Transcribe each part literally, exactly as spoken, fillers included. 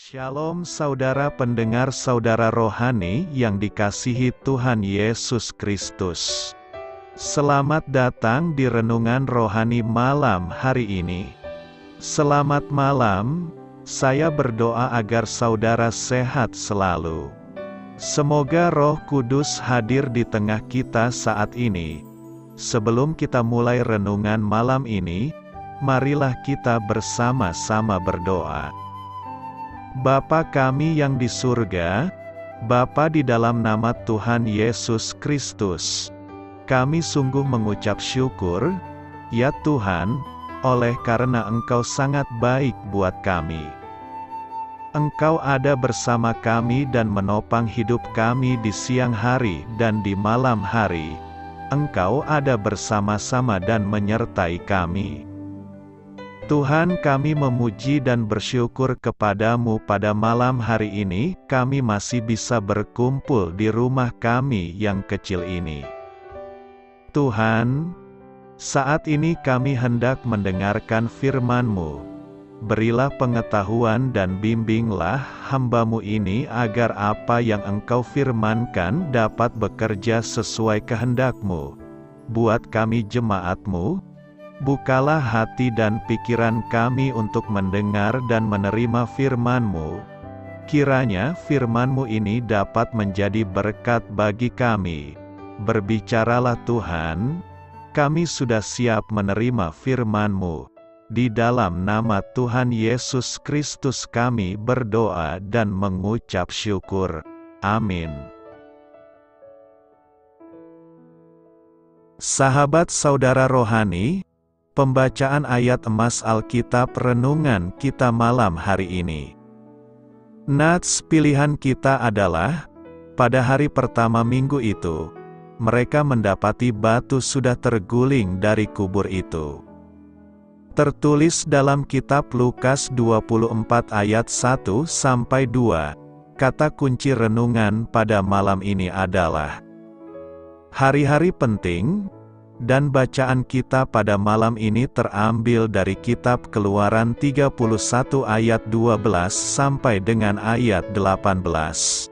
Shalom saudara pendengar saudara rohani yang dikasihi Tuhan Yesus Kristus. Selamat datang di Renungan Rohani malam hari ini. Selamat malam, saya berdoa agar saudara sehat selalu. Semoga Roh Kudus hadir di tengah kita saat ini. Sebelum kita mulai renungan malam ini, marilah kita bersama-sama berdoa. Bapa kami yang di surga, Bapa di dalam nama Tuhan Yesus Kristus, kami sungguh mengucap syukur, ya Tuhan, oleh karena Engkau sangat baik buat kami. Engkau ada bersama kami dan menopang hidup kami di siang hari dan di malam hari. Engkau ada bersama-sama dan menyertai kami. Tuhan, kami memuji dan bersyukur kepadamu pada malam hari ini, kami masih bisa berkumpul di rumah kami yang kecil ini. Tuhan, saat ini kami hendak mendengarkan firman-Mu. Berilah pengetahuan dan bimbinglah hamba-Mu ini agar apa yang Engkau firmankan dapat bekerja sesuai kehendak-Mu. Buat kami jemaat-Mu, bukalah hati dan pikiran kami untuk mendengar dan menerima firman-Mu. Kiranya firman-Mu ini dapat menjadi berkat bagi kami. Berbicaralah Tuhan, kami sudah siap menerima firman-Mu. Di dalam nama Tuhan Yesus Kristus kami berdoa dan mengucap syukur. Amin. Sahabat saudara rohani, pembacaan ayat emas Alkitab renungan kita malam hari ini. Nats pilihan kita adalah, pada hari pertama minggu itu, mereka mendapati batu sudah terguling dari kubur itu. Tertulis dalam kitab Lukas dua puluh empat ayat satu sampai dua, kata kunci renungan pada malam ini adalah hari-hari penting. Dan bacaan kita pada malam ini terambil dari kitab Keluaran tiga puluh satu ayat dua belas sampai dengan ayat delapan belas.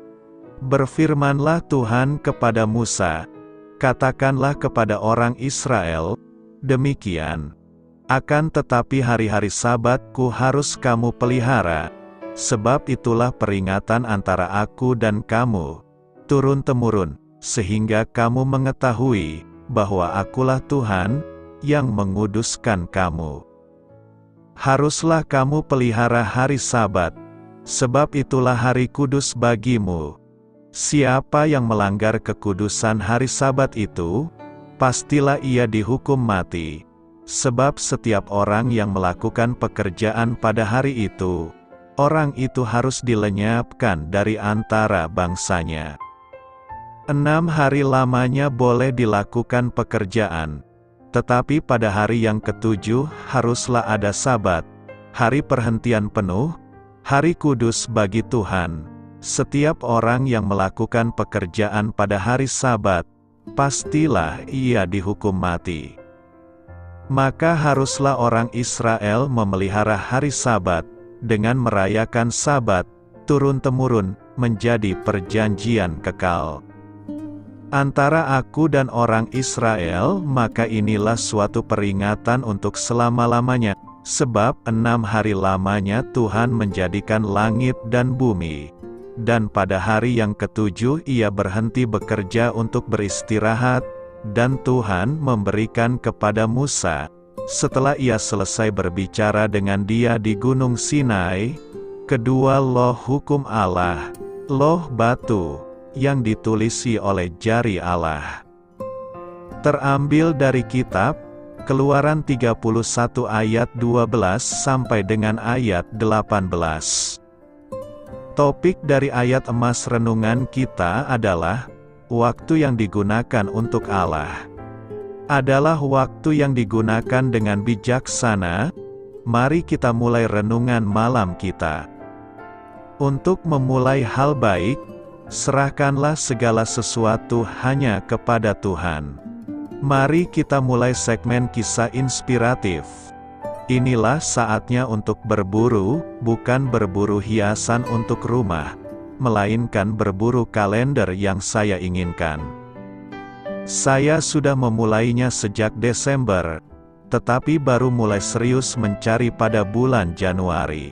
Berfirmanlah Tuhan kepada Musa, katakanlah kepada orang Israel, demikian, akan tetapi hari-hari Sabatku harus kamu pelihara, sebab itulah peringatan antara aku dan kamu, turun-temurun, sehingga kamu mengetahui, bahwa akulah Tuhan, yang menguduskan kamu. Haruslah kamu pelihara hari Sabat, sebab itulah hari kudus bagimu. Siapa yang melanggar kekudusan hari Sabat itu, pastilah ia dihukum mati. Sebab setiap orang yang melakukan pekerjaan pada hari itu, orang itu harus dilenyapkan dari antara bangsanya. Enam hari lamanya boleh dilakukan pekerjaan, tetapi pada hari yang ketujuh haruslah ada Sabat, hari perhentian penuh, hari kudus bagi Tuhan. Setiap orang yang melakukan pekerjaan pada hari Sabat, pastilah ia dihukum mati. Maka haruslah orang Israel memelihara hari Sabat, dengan merayakan Sabat, turun-temurun, menjadi perjanjian kekal antara aku dan orang Israel, maka inilah suatu peringatan untuk selama-lamanya, sebab enam hari lamanya Tuhan menjadikan langit dan bumi, dan pada hari yang ketujuh ia berhenti bekerja untuk beristirahat, dan Tuhan memberikan kepada Musa, setelah ia selesai berbicara dengan dia di Gunung Sinai, kedua loh hukum Allah, loh batu, yang ditulisi oleh jari Allah. Terambil dari kitab Keluaran tiga puluh satu ayat dua belas sampai dengan ayat delapan belas. Topik dari ayat emas renungan kita adalah waktu yang digunakan untuk Allah. Adalah waktu yang digunakan dengan bijaksana. Mari kita mulai renungan malam kita. Untuk memulai hal baik, serahkanlah segala sesuatu hanya kepada Tuhan. Mari kita mulai segmen kisah inspiratif. Inilah saatnya untuk berburu, bukan berburu hiasan untuk rumah, melainkan berburu kalender yang saya inginkan. Saya sudah memulainya sejak Desember, tetapi baru mulai serius mencari pada bulan Januari.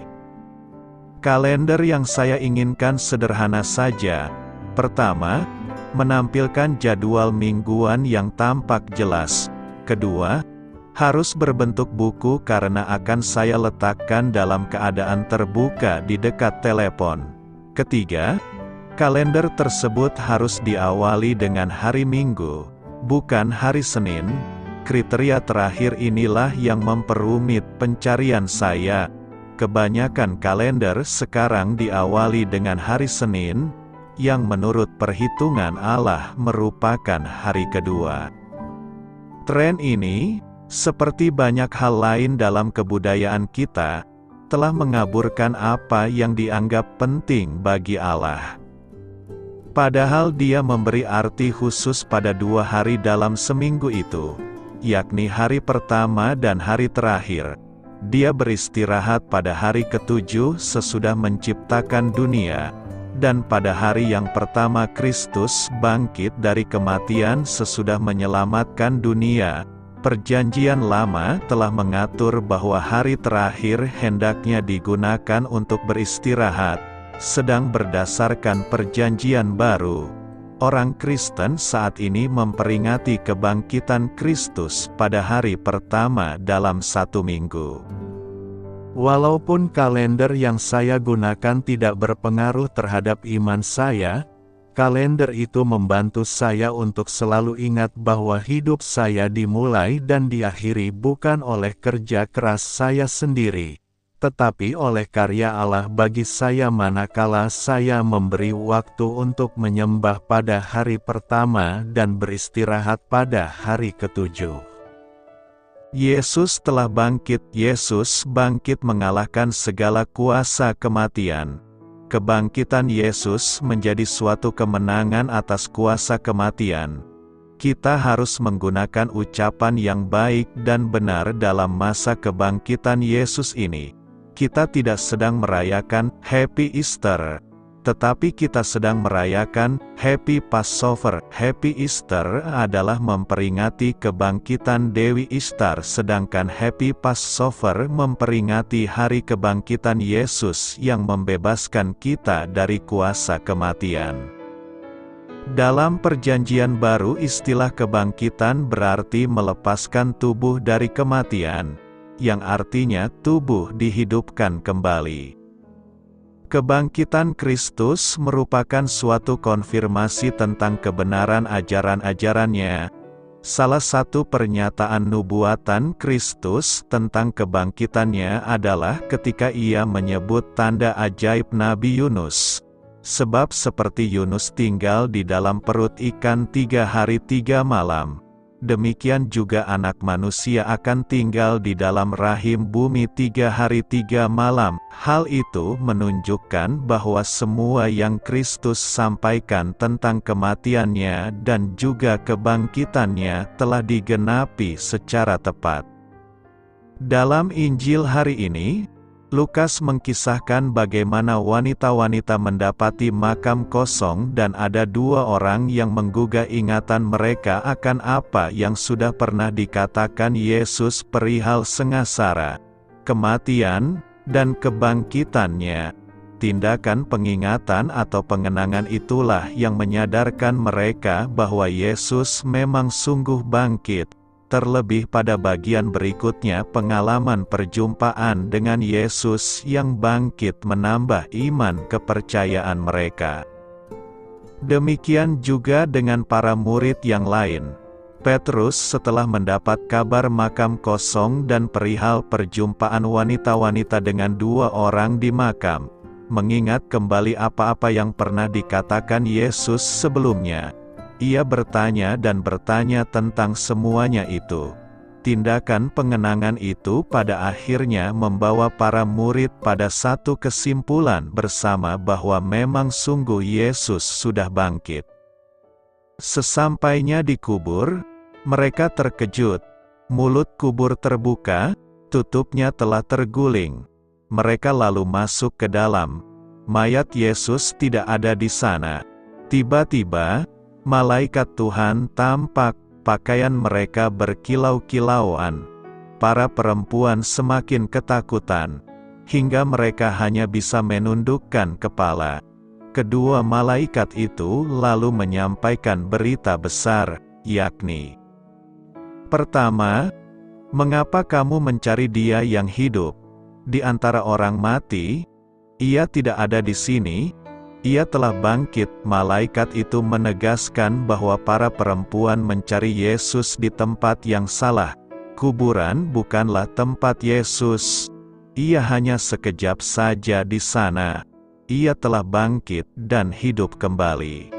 Kalender yang saya inginkan sederhana saja. Pertama, menampilkan jadwal mingguan yang tampak jelas. Kedua, harus berbentuk buku karena akan saya letakkan dalam keadaan terbuka di dekat telepon. Ketiga, kalender tersebut harus diawali dengan hari Minggu, bukan hari Senin. Kriteria terakhir inilah yang memperumit pencarian saya. Kebanyakan kalender sekarang diawali dengan hari Senin, yang menurut perhitungan Allah merupakan hari kedua. Tren ini, seperti banyak hal lain dalam kebudayaan kita, telah mengaburkan apa yang dianggap penting bagi Allah. Padahal Dia memberi arti khusus pada dua hari dalam seminggu itu, yakni hari pertama dan hari terakhir. Dia beristirahat pada hari ketujuh sesudah menciptakan dunia, dan pada hari yang pertama Kristus bangkit dari kematian sesudah menyelamatkan dunia. Perjanjian Lama telah mengatur bahwa hari terakhir hendaknya digunakan untuk beristirahat, sedang berdasarkan Perjanjian Baru, orang Kristen saat ini memperingati kebangkitan Kristus pada hari pertama dalam satu minggu. Walaupun kalender yang saya gunakan tidak berpengaruh terhadap iman saya, kalender itu membantu saya untuk selalu ingat bahwa hidup saya dimulai dan diakhiri bukan oleh kerja keras saya sendiri, tetapi oleh karya Allah bagi saya manakala saya memberi waktu untuk menyembah pada hari pertama dan beristirahat pada hari ketujuh. Yesus telah bangkit. Yesus bangkit mengalahkan segala kuasa kematian. Kebangkitan Yesus menjadi suatu kemenangan atas kuasa kematian. Kita harus menggunakan ucapan yang baik dan benar dalam masa kebangkitan Yesus ini. Kita tidak sedang merayakan Happy Easter, tetapi kita sedang merayakan Happy Passover. Happy Easter adalah memperingati kebangkitan Dewi Ishtar, sedangkan Happy Passover memperingati hari kebangkitan Yesus yang membebaskan kita dari kuasa kematian. Dalam Perjanjian Baru, istilah kebangkitan berarti melepaskan tubuh dari kematian, yang artinya tubuh dihidupkan kembali. Kebangkitan Kristus merupakan suatu konfirmasi tentang kebenaran ajaran-ajarannya. Salah satu pernyataan nubuatan Kristus tentang kebangkitannya adalah ketika Ia menyebut tanda ajaib Nabi Yunus. Sebab seperti Yunus tinggal di dalam perut ikan tiga hari tiga malam, demikian juga anak manusia akan tinggal di dalam rahim bumi tiga hari tiga malam. Hal itu menunjukkan bahwa semua yang Kristus sampaikan tentang kematiannya dan juga kebangkitannya telah digenapi secara tepat. Dalam Injil hari ini, Lukas mengkisahkan bagaimana wanita-wanita mendapati makam kosong dan ada dua orang yang menggugah ingatan mereka akan apa yang sudah pernah dikatakan Yesus perihal sengsara, kematian, dan kebangkitannya. Tindakan pengingatan atau pengenangan itulah yang menyadarkan mereka bahwa Yesus memang sungguh bangkit. Terlebih pada bagian berikutnya, pengalaman perjumpaan dengan Yesus yang bangkit menambah iman kepercayaan mereka. Demikian juga dengan para murid yang lain. Petrus setelah mendapat kabar makam kosong dan perihal perjumpaan wanita-wanita dengan dua orang di makam, mengingat kembali apa-apa yang pernah dikatakan Yesus sebelumnya. Ia bertanya dan bertanya tentang semuanya itu. Tindakan pengenangan itu pada akhirnya membawa para murid pada satu kesimpulan bersama bahwa memang sungguh Yesus sudah bangkit. Sesampainya di kubur, mereka terkejut. Mulut kubur terbuka, tutupnya telah terguling. Mereka lalu masuk ke dalam. Mayat Yesus tidak ada di sana. Tiba-tiba, malaikat Tuhan tampak, pakaian mereka berkilau-kilauan. Para perempuan semakin ketakutan, hingga mereka hanya bisa menundukkan kepala. Kedua malaikat itu lalu menyampaikan berita besar, yakni: pertama, mengapa kamu mencari Dia yang hidup di antara orang mati? Ia tidak ada di sini, Ia telah bangkit. Malaikat itu menegaskan bahwa para perempuan mencari Yesus di tempat yang salah. Kuburan bukanlah tempat Yesus. Ia hanya sekejap saja di sana. Ia telah bangkit dan hidup kembali.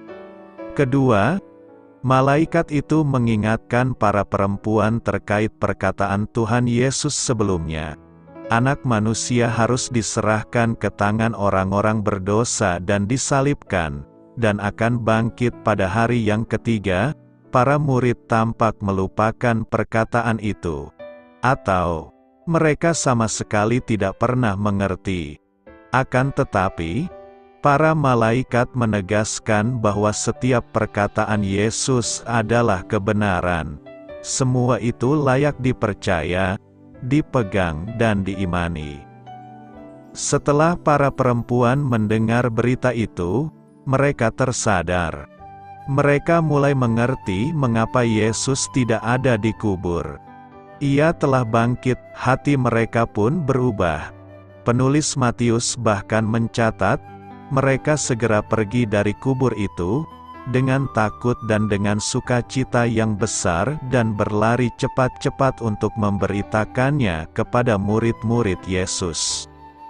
Kedua, malaikat itu mengingatkan para perempuan terkait perkataan Tuhan Yesus sebelumnya. Anak manusia harus diserahkan ke tangan orang-orang berdosa dan disalibkan, dan akan bangkit pada hari yang ketiga. Para murid tampak melupakan perkataan itu, atau mereka sama sekali tidak pernah mengerti. Akan tetapi, para malaikat menegaskan bahwa setiap perkataan Yesus adalah kebenaran. Semua itu layak dipercaya, dipegang dan diimani. Setelah para perempuan mendengar berita itu, mereka tersadar. Mereka mulai mengerti mengapa Yesus tidak ada di kubur. Ia telah bangkit, hati mereka pun berubah. Penulis Matius bahkan mencatat, mereka segera pergi dari kubur itu, dengan takut dan dengan sukacita yang besar dan berlari cepat-cepat untuk memberitakannya kepada murid-murid Yesus.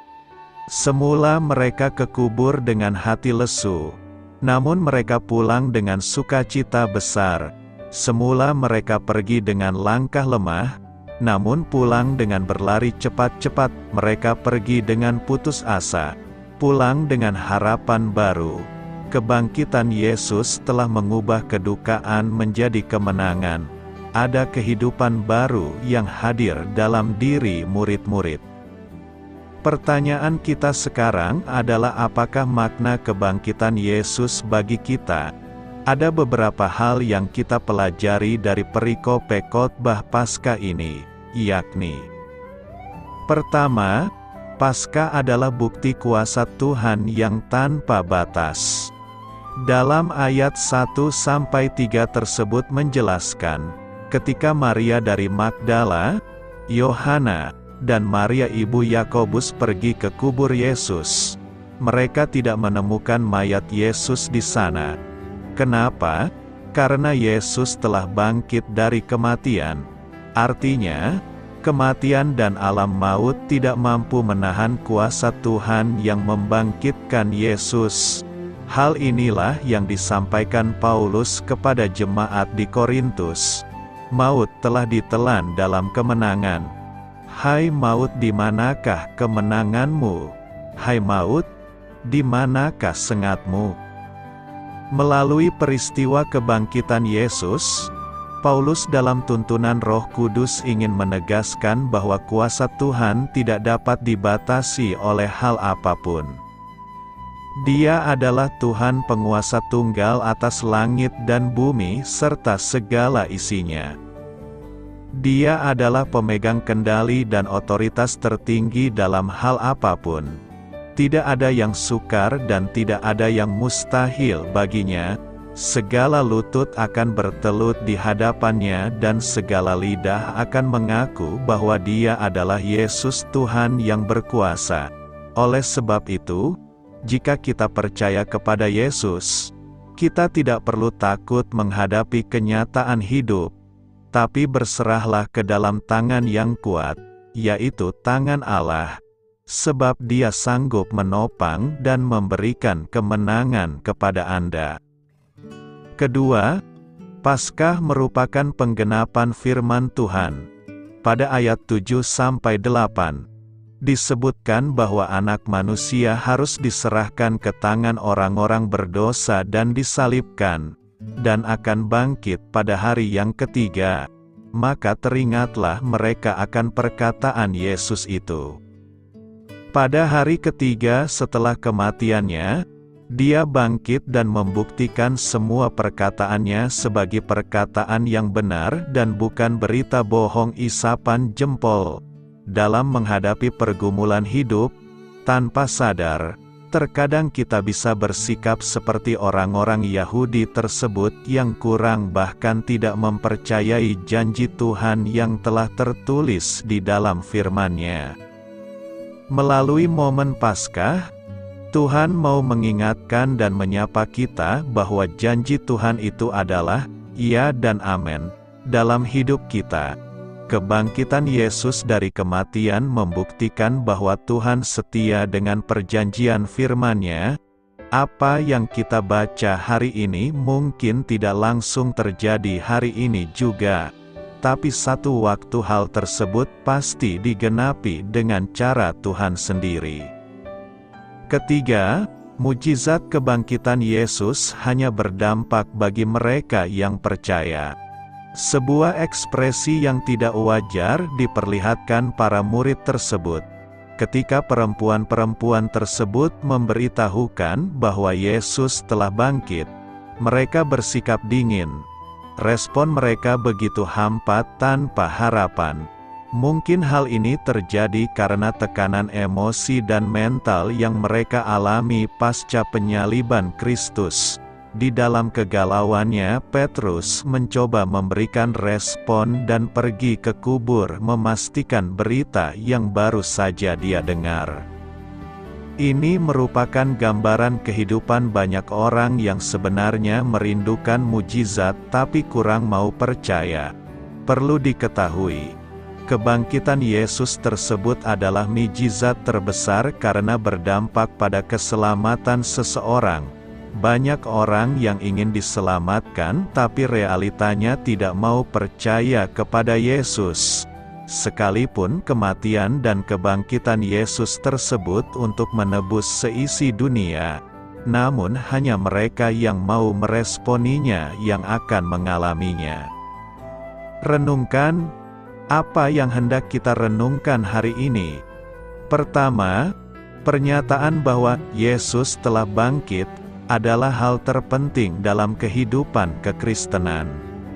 Semula mereka ke kubur dengan hati lesu, namun mereka pulang dengan sukacita besar. Semula mereka pergi dengan langkah lemah, namun pulang dengan berlari cepat-cepat. Mereka pergi dengan putus asa, pulang dengan harapan baru. Kebangkitan Yesus telah mengubah kedukaan menjadi kemenangan. Ada kehidupan baru yang hadir dalam diri murid-murid. Pertanyaan kita sekarang adalah, apakah makna kebangkitan Yesus bagi kita? Ada beberapa hal yang kita pelajari dari perikope khotbah Paskah ini, yakni: pertama, Paskah adalah bukti kuasa Tuhan yang tanpa batas. Dalam ayat satu sampai tiga tersebut menjelaskan, ketika Maria dari Magdala, Yohana, dan Maria ibu Yakobus pergi ke kubur Yesus, mereka tidak menemukan mayat Yesus di sana. Kenapa? Karena Yesus telah bangkit dari kematian. Artinya, kematian dan alam maut tidak mampu menahan kuasa Tuhan yang membangkitkan Yesus. Hal inilah yang disampaikan Paulus kepada jemaat di Korintus. Maut telah ditelan dalam kemenangan. Hai maut, di manakah kemenanganmu? Hai maut, di manakah sengatmu? Melalui peristiwa kebangkitan Yesus, Paulus dalam tuntunan Roh Kudus ingin menegaskan bahwa kuasa Tuhan tidak dapat dibatasi oleh hal apapun. Dia adalah Tuhan penguasa tunggal atas langit dan bumi serta segala isinya. Dia adalah pemegang kendali dan otoritas tertinggi dalam hal apapun. Tidak ada yang sukar dan tidak ada yang mustahil baginya. Segala lutut akan bertelut di hadapannya dan segala lidah akan mengaku bahwa Dia adalah Yesus Tuhan yang berkuasa. Oleh sebab itu, jika kita percaya kepada Yesus, kita tidak perlu takut menghadapi kenyataan hidup, tapi berserahlah ke dalam tangan yang kuat, yaitu tangan Allah, sebab Dia sanggup menopang dan memberikan kemenangan kepada Anda. Kedua, Paskah merupakan penggenapan firman Tuhan. Pada ayat tujuh sampai delapan, disebutkan bahwa anak manusia harus diserahkan ke tangan orang-orang berdosa dan disalibkan, dan akan bangkit pada hari yang ketiga. maka teringatlah mereka akan perkataan Yesus itu. Pada hari ketiga setelah kematiannya, Dia bangkit dan membuktikan semua perkataannya sebagai perkataan yang benar dan bukan berita bohong isapan jempol. Dalam menghadapi pergumulan hidup, tanpa sadar, terkadang kita bisa bersikap seperti orang-orang Yahudi tersebut yang kurang bahkan tidak mempercayai janji Tuhan yang telah tertulis di dalam firman-Nya. Melalui momen Paskah, Tuhan mau mengingatkan dan menyapa kita bahwa janji Tuhan itu adalah ya dan amin dalam hidup kita. Kebangkitan Yesus dari kematian membuktikan bahwa Tuhan setia dengan perjanjian firman-Nya. Apa yang kita baca hari ini mungkin tidak langsung terjadi hari ini juga, tapi satu waktu hal tersebut pasti digenapi dengan cara Tuhan sendiri. Ketiga, mujizat kebangkitan Yesus hanya berdampak bagi mereka yang percaya. Sebuah ekspresi yang tidak wajar diperlihatkan para murid tersebut. Ketika perempuan-perempuan tersebut memberitahukan bahwa Yesus telah bangkit, mereka bersikap dingin. Respon mereka begitu hampa tanpa harapan. Mungkin hal ini terjadi karena tekanan emosi dan mental yang mereka alami pasca penyaliban Kristus. Di dalam kegalauannya, Petrus mencoba memberikan respon dan pergi ke kubur memastikan berita yang baru saja dia dengar. Ini merupakan gambaran kehidupan banyak orang yang sebenarnya merindukan mujizat tapi kurang mau percaya. Perlu diketahui, kebangkitan Yesus tersebut adalah mujizat terbesar karena berdampak pada keselamatan seseorang. Banyak orang yang ingin diselamatkan tapi realitanya tidak mau percaya kepada Yesus. Sekalipun kematian dan kebangkitan Yesus tersebut untuk menebus seisi dunia, namun hanya mereka yang mau meresponinya yang akan mengalaminya. Renungkan, apa yang hendak kita renungkan hari ini? Pertama, pernyataan bahwa Yesus telah bangkit adalah hal terpenting dalam kehidupan kekristenan.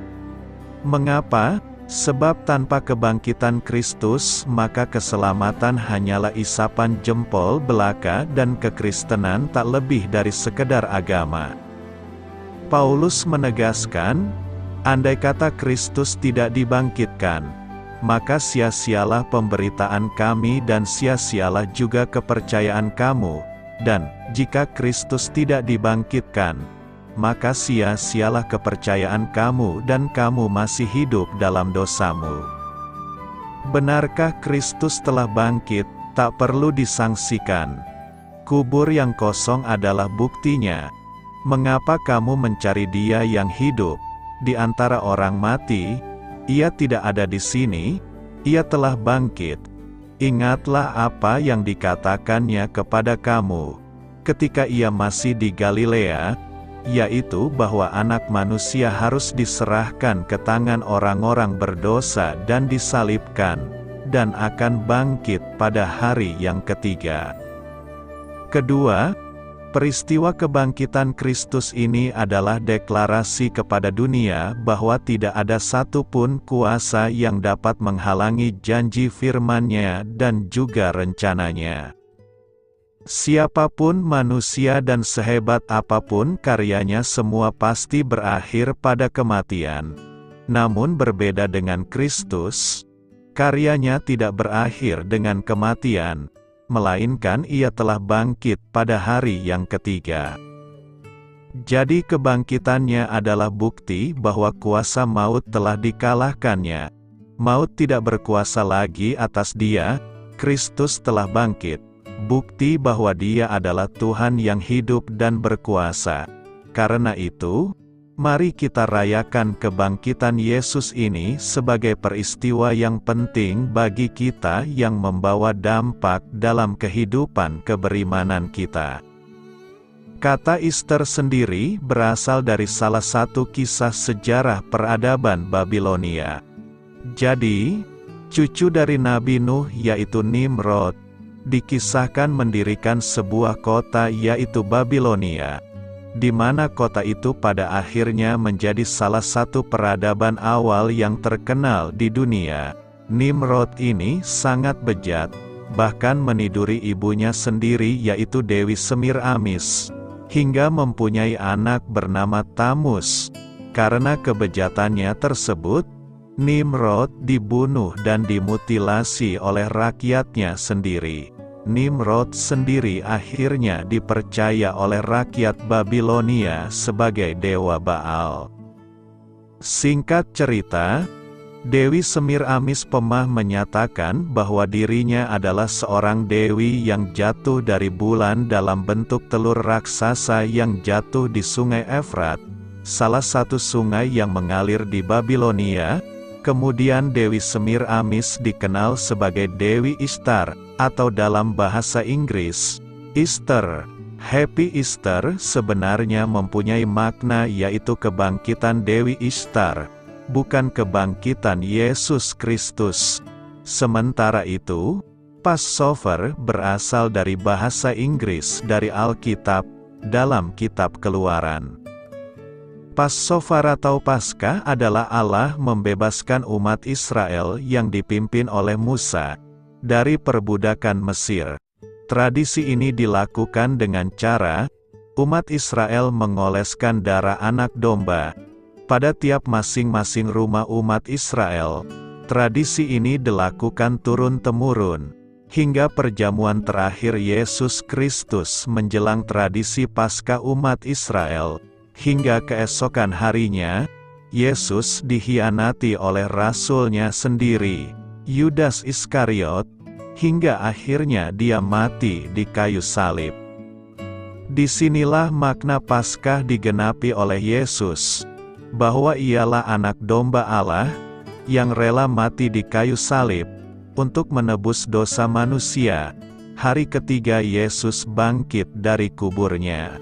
Mengapa? Sebab tanpa kebangkitan Kristus, maka keselamatan hanyalah isapan jempol belaka dan kekristenan tak lebih dari sekedar agama. Paulus menegaskan, andai kata Kristus tidak dibangkitkan, maka sia-sialah pemberitaan kami dan sia-sialah juga kepercayaan kamu. Dan, jika Kristus tidak dibangkitkan, maka sia-sialah kepercayaan kamu dan kamu masih hidup dalam dosamu. Benarkah Kristus telah bangkit, tak perlu disangsikan? Kubur yang kosong adalah buktinya. Mengapa kamu mencari Dia yang hidup? Di antara orang mati, Ia tidak ada di sini, Ia telah bangkit. Ingatlah apa yang dikatakannya kepada kamu ketika ia masih di Galilea, yaitu bahwa anak manusia harus diserahkan ke tangan orang-orang berdosa dan disalibkan, dan akan bangkit pada hari yang ketiga. Kedua, peristiwa kebangkitan Kristus ini adalah deklarasi kepada dunia bahwa tidak ada satupun kuasa yang dapat menghalangi janji firman-Nya dan juga rencananya. Siapapun manusia dan sehebat apapun karyanya semua pasti berakhir pada kematian. Namun berbeda dengan Kristus, karyanya tidak berakhir dengan kematian, melainkan Ia telah bangkit pada hari yang ketiga. Jadi kebangkitannya adalah bukti bahwa kuasa maut telah dikalahkannya. Maut tidak berkuasa lagi atas Dia, Kristus telah bangkit. Bukti bahwa Dia adalah Tuhan yang hidup dan berkuasa. Karena itu, mari kita rayakan kebangkitan Yesus ini sebagai peristiwa yang penting bagi kita yang membawa dampak dalam kehidupan keberimanan kita. Kata Easter sendiri berasal dari salah satu kisah sejarah peradaban Babilonia. Jadi, cucu dari Nabi Nuh yaitu Nimrod, dikisahkan mendirikan sebuah kota yaitu Babilonia, di mana kota itu pada akhirnya menjadi salah satu peradaban awal yang terkenal di dunia. Nimrod ini sangat bejat, bahkan meniduri ibunya sendiri yaitu Dewi Semiramis, hingga mempunyai anak bernama Tamus. Karena kebejatannya tersebut, Nimrod dibunuh dan dimutilasi oleh rakyatnya sendiri. Nimrod sendiri akhirnya dipercaya oleh rakyat Babilonia sebagai dewa Baal. Singkat cerita, Dewi Semiramis Pemah menyatakan bahwa dirinya adalah seorang dewi yang jatuh dari bulan dalam bentuk telur raksasa yang jatuh di Sungai Efrat, salah satu sungai yang mengalir di Babilonia. Kemudian Dewi Semiramis dikenal sebagai Dewi Ishtar, atau dalam bahasa Inggris, Easter. Happy Easter sebenarnya mempunyai makna yaitu kebangkitan Dewi Ishtar, bukan kebangkitan Yesus Kristus. Sementara itu, Passover berasal dari bahasa Inggris dari Alkitab, dalam kitab Keluaran. Passover atau Paskah adalah Allah membebaskan umat Israel yang dipimpin oleh Musa dari perbudakan Mesir. Tradisi ini dilakukan dengan cara umat Israel mengoleskan darah anak domba pada tiap masing-masing rumah umat Israel. Tradisi ini dilakukan turun-temurun hingga perjamuan terakhir Yesus Kristus menjelang tradisi Paskah umat Israel. Hingga keesokan harinya, Yesus dikhianati oleh rasulnya sendiri, Yudas Iskariot, hingga akhirnya dia mati di kayu salib. Disinilah makna Paskah digenapi oleh Yesus, bahwa ialah anak domba Allah, yang rela mati di kayu salib, untuk menebus dosa manusia. Hari ketiga Yesus bangkit dari kuburnya.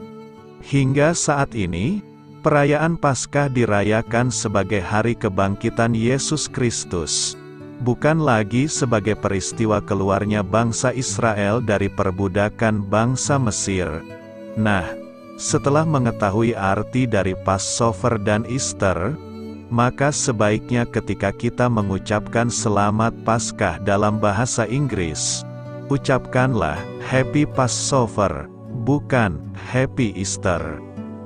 Hingga saat ini, perayaan Paskah dirayakan sebagai hari kebangkitan Yesus Kristus, bukan lagi sebagai peristiwa keluarnya bangsa Israel dari perbudakan bangsa Mesir. Nah, setelah mengetahui arti dari Passover dan Easter, maka sebaiknya ketika kita mengucapkan selamat Paskah dalam bahasa Inggris, ucapkanlah Happy Passover, bukan Happy Easter.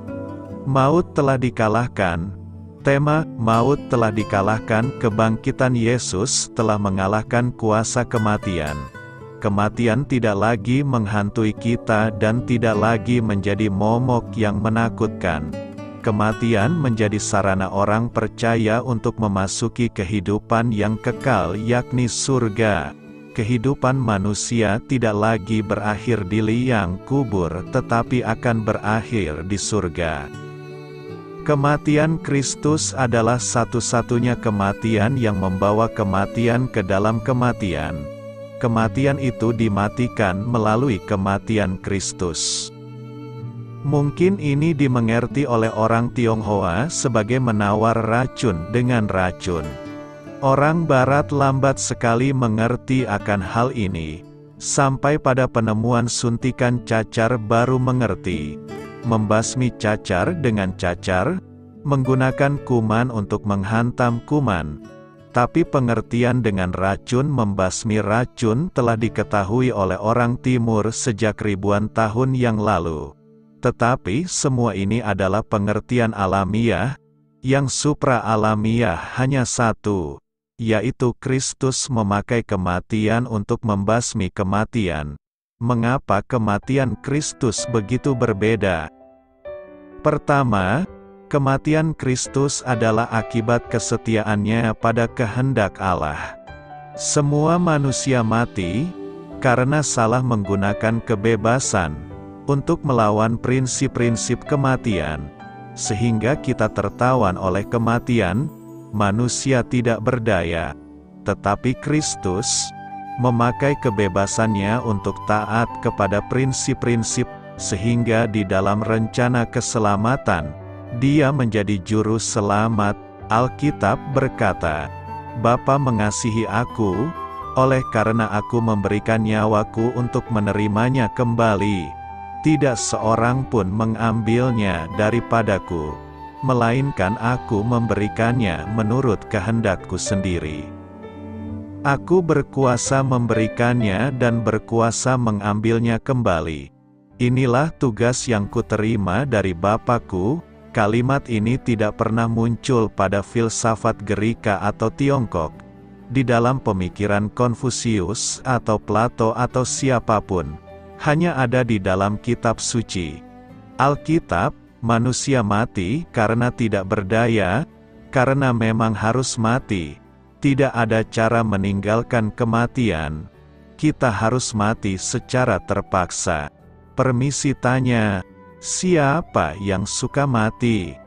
Maut telah dikalahkan. Tema, maut telah dikalahkan, kebangkitan Yesus telah mengalahkan kuasa kematian. Kematian tidak lagi menghantui kita dan tidak lagi menjadi momok yang menakutkan. Kematian menjadi sarana orang percaya untuk memasuki kehidupan yang kekal yakni surga. Kehidupan manusia tidak lagi berakhir di liang kubur tetapi akan berakhir di surga. Kematian Kristus adalah satu-satunya kematian yang membawa kematian ke dalam kematian. Kematian itu dimatikan melalui kematian Kristus. Mungkin ini dimengerti oleh orang Tionghoa sebagai menawar racun dengan racun. Orang Barat lambat sekali mengerti akan hal ini, sampai pada penemuan suntikan cacar baru mengerti. Membasmi cacar dengan cacar, menggunakan kuman untuk menghantam kuman. Tapi pengertian dengan racun membasmi racun telah diketahui oleh orang Timur sejak ribuan tahun yang lalu. Tetapi semua ini adalah pengertian alamiah, yang supra-alamiah hanya satu, yaitu Kristus memakai kematian untuk membasmi kematian. Mengapa kematian Kristus begitu berbeda? Pertama, kematian Kristus adalah akibat kesetiaannya pada kehendak Allah. Semua manusia mati karena salah menggunakan kebebasan untuk melawan prinsip-prinsip kematian, sehingga kita tertawan oleh kematian. Manusia tidak berdaya, tetapi Kristus memakai kebebasannya untuk taat kepada prinsip-prinsip, sehingga di dalam rencana keselamatan, Dia menjadi juru selamat. Alkitab berkata, Bapa mengasihi aku, oleh karena aku memberikan nyawaku untuk menerimanya kembali. Tidak seorang pun mengambilnya daripadaku, melainkan aku memberikannya menurut kehendakku sendiri. Aku berkuasa memberikannya dan berkuasa mengambilnya kembali. Inilah tugas yang kuterima dari Bapakku. Kalimat ini tidak pernah muncul pada filsafat Gerika atau Tiongkok, di dalam pemikiran Konfusius atau Plato atau siapapun. Hanya ada di dalam kitab suci. Alkitab, manusia mati karena tidak berdaya, karena memang harus mati. Tidak ada cara meninggalkan kematian. Kita harus mati secara terpaksa. Permisi tanya, siapa yang suka mati?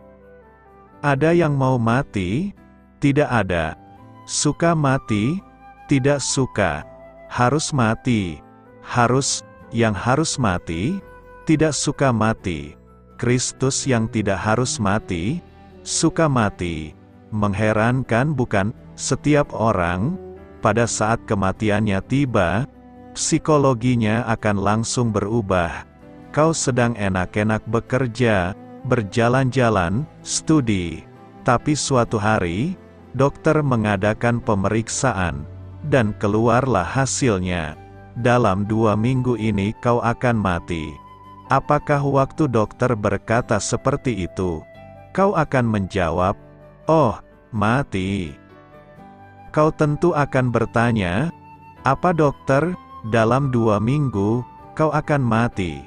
Ada yang mau mati? Tidak ada. Suka mati? Tidak suka. Harus mati? Harus. Yang harus mati? Tidak suka mati. Kristus yang tidak harus mati? Suka mati. Mengherankan bukan? Setiap orang, pada saat kematiannya tiba, psikologinya akan langsung berubah. Kau sedang enak-enak bekerja, berjalan-jalan, studi. Tapi suatu hari, dokter mengadakan pemeriksaan, dan keluarlah hasilnya. Dalam dua minggu ini kau akan mati. Apakah waktu dokter berkata seperti itu, kau akan menjawab, oh, mati? Kau tentu akan bertanya, apa dokter, dalam dua minggu, kau akan mati.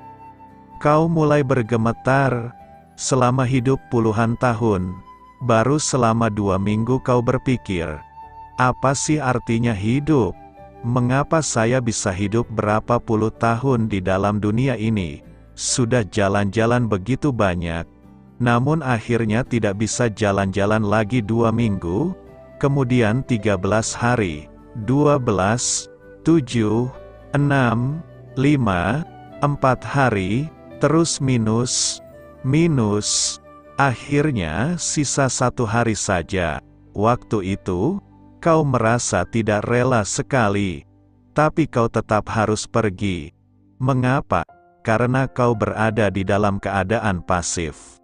Kau mulai bergemetar, selama hidup puluhan tahun, baru selama dua minggu kau berpikir, apa sih artinya hidup? Mengapa saya bisa hidup berapa puluh tahun di dalam dunia ini? Sudah jalan-jalan begitu banyak, namun akhirnya tidak bisa jalan-jalan lagi dua minggu, kemudian tiga belas hari, dua belas, tujuh, enam, lima, empat hari, terus minus, minus, akhirnya sisa satu hari saja. Waktu itu, kau merasa tidak rela sekali, tapi kau tetap harus pergi. Mengapa? Karena kau berada di dalam keadaan pasif.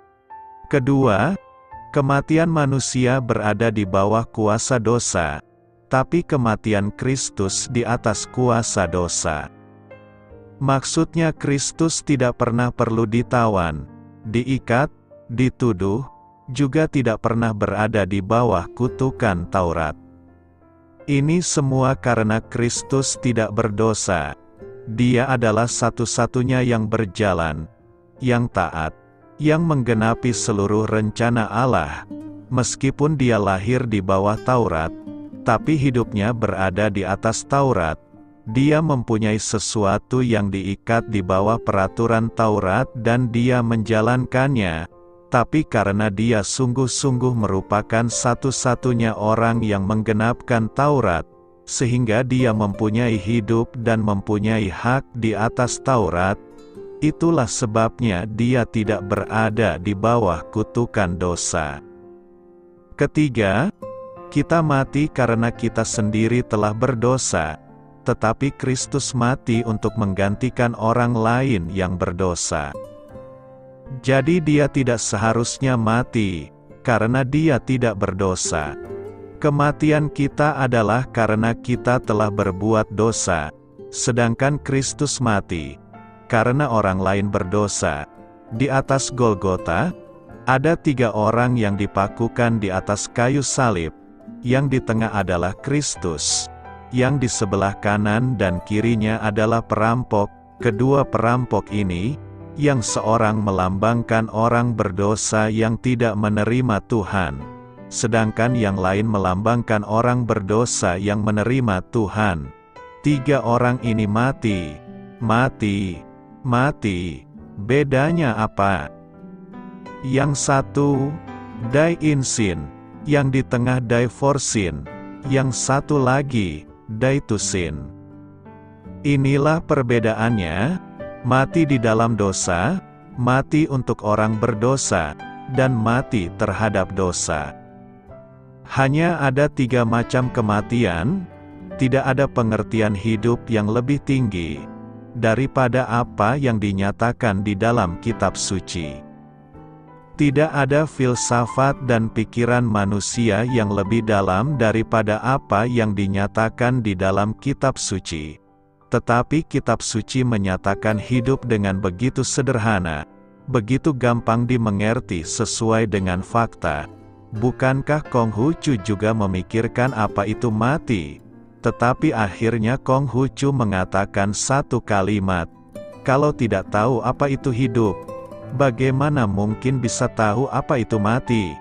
Kedua, kematian manusia berada di bawah kuasa dosa, tapi kematian Kristus di atas kuasa dosa. Maksudnya Kristus tidak pernah perlu ditawan, diikat, dituduh, juga tidak pernah berada di bawah kutukan Taurat. Ini semua karena Kristus tidak berdosa. Dia adalah satu-satunya yang berjalan, yang taat, yang menggenapi seluruh rencana Allah. Meskipun dia lahir di bawah Taurat, tapi hidupnya berada di atas Taurat. Dia mempunyai sesuatu yang diikat di bawah peraturan Taurat dan dia menjalankannya. Tapi karena dia sungguh-sungguh merupakan satu-satunya orang yang menggenapkan Taurat, sehingga dia mempunyai hidup dan mempunyai hak di atas Taurat, itulah sebabnya dia tidak berada di bawah kutukan dosa. Ketiga, kita mati karena kita sendiri telah berdosa, tetapi Kristus mati untuk menggantikan orang lain yang berdosa. Jadi dia tidak seharusnya mati, karena dia tidak berdosa. Kematian kita adalah karena kita telah berbuat dosa, sedangkan Kristus mati, karena orang lain berdosa. Di atas Golgota, ada tiga orang yang dipakukan di atas kayu salib, yang di tengah adalah Kristus, yang di sebelah kanan dan kirinya adalah perampok. Kedua perampok ini, yang seorang melambangkan orang berdosa yang tidak menerima Tuhan, sedangkan yang lain melambangkan orang berdosa yang menerima Tuhan. Tiga orang ini mati, mati, mati. Bedanya apa? Yang satu, die in sin, yang di tengah die for sin, yang satu lagi, die to sin. Inilah perbedaannya. Mati di dalam dosa, mati untuk orang berdosa, dan mati terhadap dosa. Hanya ada tiga macam kematian, tidak ada pengertian hidup yang lebih tinggi daripada apa yang dinyatakan di dalam kitab suci. Tidak ada filsafat dan pikiran manusia yang lebih dalam daripada apa yang dinyatakan di dalam kitab suci. Tetapi kitab suci menyatakan hidup dengan begitu sederhana, begitu gampang dimengerti sesuai dengan fakta. Bukankah Konghucu juga memikirkan apa itu mati? Tetapi akhirnya Konghucu mengatakan satu kalimat, "Kalau tidak tahu apa itu hidup, bagaimana mungkin bisa tahu apa itu mati?"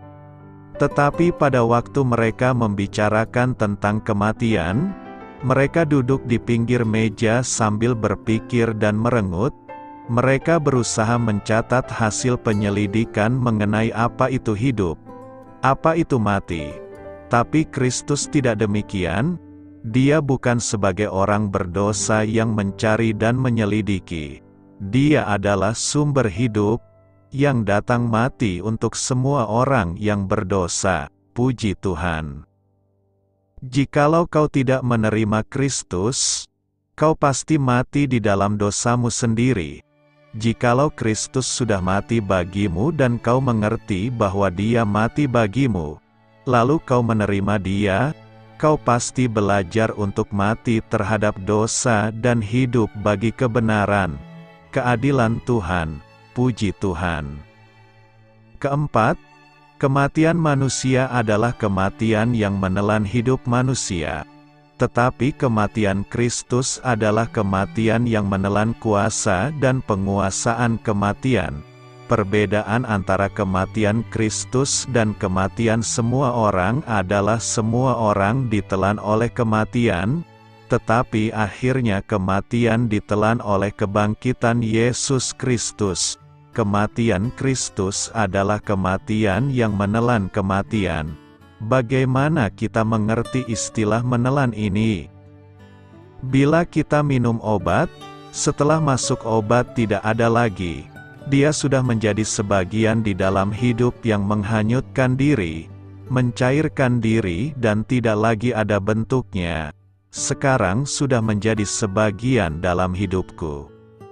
Tetapi pada waktu mereka membicarakan tentang kematian, mereka duduk di pinggir meja sambil berpikir dan merengut. Mereka berusaha mencatat hasil penyelidikan mengenai apa itu hidup, apa itu mati. Tapi Kristus tidak demikian. Dia bukan sebagai orang berdosa yang mencari dan menyelidiki. Dia adalah sumber hidup, yang datang mati untuk semua orang yang berdosa. Puji Tuhan. Jikalau kau tidak menerima Kristus, kau pasti mati di dalam dosamu sendiri. Jikalau Kristus sudah mati bagimu dan kau mengerti bahwa Dia mati bagimu, lalu kau menerima Dia, kau pasti belajar untuk mati terhadap dosa dan hidup bagi kebenaran, keadilan Tuhan. Puji Tuhan. Keempat, kematian manusia adalah kematian yang menelan hidup manusia. Tetapi kematian Kristus adalah kematian yang menelan kuasa dan penguasaan kematian. Perbedaan antara kematian Kristus dan kematian semua orang adalah semua orang ditelan oleh kematian, tetapi akhirnya kematian ditelan oleh kebangkitan Yesus Kristus. Kematian Kristus adalah kematian yang menelan kematian. Bagaimana kita mengerti istilah menelan ini? Bila kita minum obat, setelah masuk obat tidak ada lagi. Dia sudah menjadi sebagian di dalam hidup yang menghanyutkan diri, mencairkan diri dan tidak lagi ada bentuknya. Sekarang sudah menjadi sebagian dalam hidupku.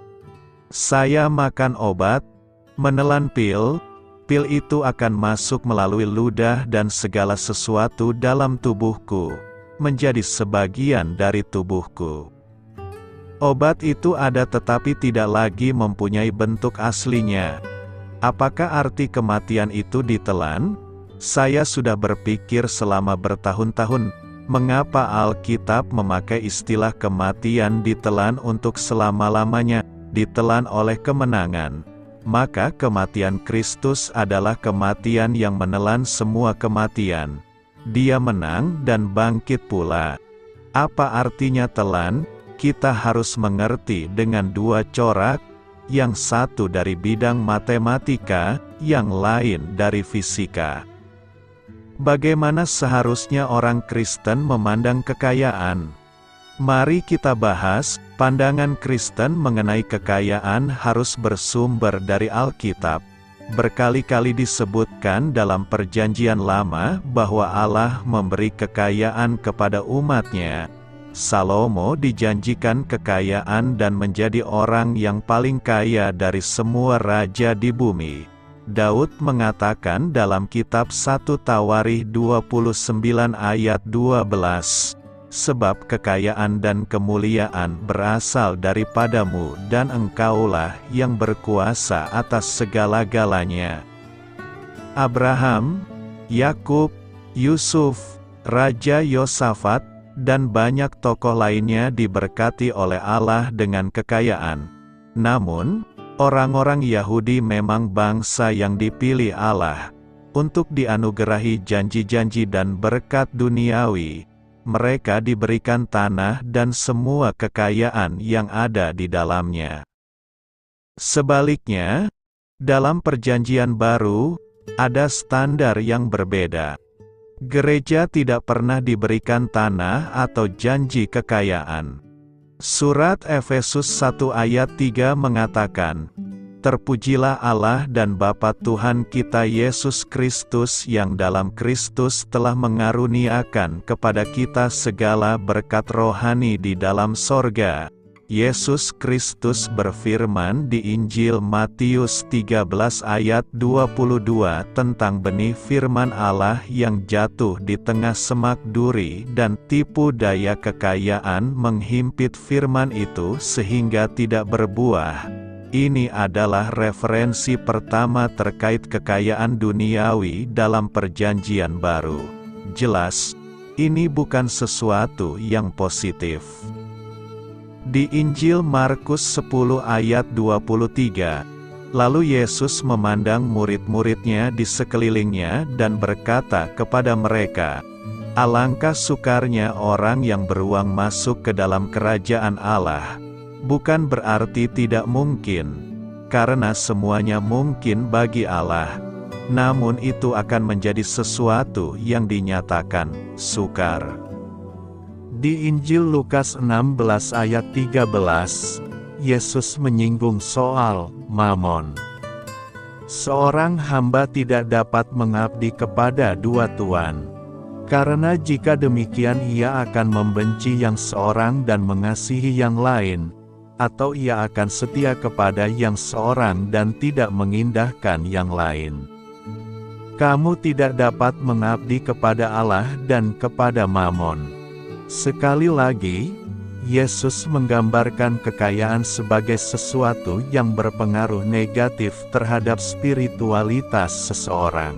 Saya makan obat, menelan pil, pil itu akan masuk melalui ludah dan segala sesuatu dalam tubuhku, menjadi sebagian dari tubuhku. Obat itu ada tetapi tidak lagi mempunyai bentuk aslinya. Apakah arti kematian itu ditelan? Saya sudah berpikir selama bertahun-tahun, mengapa Alkitab memakai istilah kematian ditelan untuk selama-lamanya, ditelan oleh kemenangan. Maka kematian Kristus adalah kematian yang menelan semua kematian. Dia menang dan bangkit pula. Apa artinya telan? Kita harus mengerti dengan dua corak, yang satu dari bidang matematika, yang lain dari fisika. Bagaimana seharusnya orang Kristen memandang kekayaan? Mari kita bahas. Pandangan Kristen mengenai kekayaan harus bersumber dari Alkitab. Berkali-kali disebutkan dalam Perjanjian Lama bahwa Allah memberi kekayaan kepada umatnya. Salomo dijanjikan kekayaan dan menjadi orang yang paling kaya dari semua raja di bumi. Daud mengatakan dalam kitab satu Tawarikh dua puluh sembilan ayat dua belas, "Sebab kekayaan dan kemuliaan berasal daripadamu dan engkaulah yang berkuasa atas segala-galanya." Abraham, Yakub, Yusuf, Raja Yosafat, dan banyak tokoh lainnya diberkati oleh Allah dengan kekayaan. Namun, orang-orang Yahudi memang bangsa yang dipilih Allah untuk dianugerahi janji-janji dan berkat duniawi. Mereka diberikan tanah dan semua kekayaan yang ada di dalamnya. Sebaliknya, dalam Perjanjian Baru, ada standar yang berbeda. Gereja tidak pernah diberikan tanah atau janji kekayaan. Surat Efesus satu ayat tiga mengatakan, Terpujilah Allah dan Bapa Tuhan kita Yesus Kristus yang dalam Kristus telah mengaruniakan kepada kita segala berkat rohani di dalam sorga. Yesus Kristus berfirman di Injil Matius tiga belas ayat dua puluh dua tentang benih firman Allah yang jatuh di tengah semak duri dan tipu daya kekayaan menghimpit firman itu sehingga tidak berbuah. Ini adalah referensi pertama terkait kekayaan duniawi dalam Perjanjian Baru. Jelas, ini bukan sesuatu yang positif. Di Injil Markus sepuluh ayat dua puluh tiga, lalu Yesus memandang murid-muridnya di sekelilingnya dan berkata kepada mereka, "Alangkah sukarnya orang yang beruang masuk ke dalam kerajaan Allah." Bukan berarti tidak mungkin, karena semuanya mungkin bagi Allah. Namun itu akan menjadi sesuatu yang dinyatakan sukar. Di Injil Lukas enam belas ayat tiga belas, Yesus menyinggung soal mamon. Seorang hamba tidak dapat mengabdi kepada dua tuan. Karena jika demikian ia akan membenci yang seorang dan mengasihi yang lain, atau ia akan setia kepada yang seorang dan tidak mengindahkan yang lain. Kamu tidak dapat mengabdi kepada Allah dan kepada Mamon. Sekali lagi, Yesus menggambarkan kekayaan sebagai sesuatu yang berpengaruh negatif terhadap spiritualitas seseorang.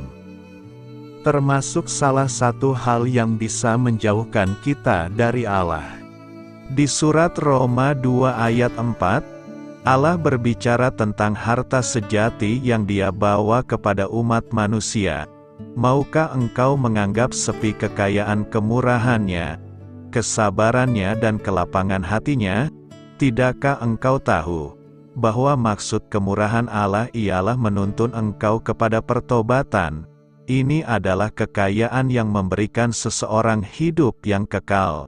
Termasuk salah satu hal yang bisa menjauhkan kita dari Allah. Di surat Roma dua ayat empat, Allah berbicara tentang harta sejati yang Dia bawa kepada umat manusia. Maukah engkau menganggap sepi kekayaan kemurahannya, kesabarannya dan kelapangan hatinya? Tidakkah engkau tahu bahwa maksud kemurahan Allah ialah menuntun engkau kepada pertobatan? Ini adalah kekayaan yang memberikan seseorang hidup yang kekal.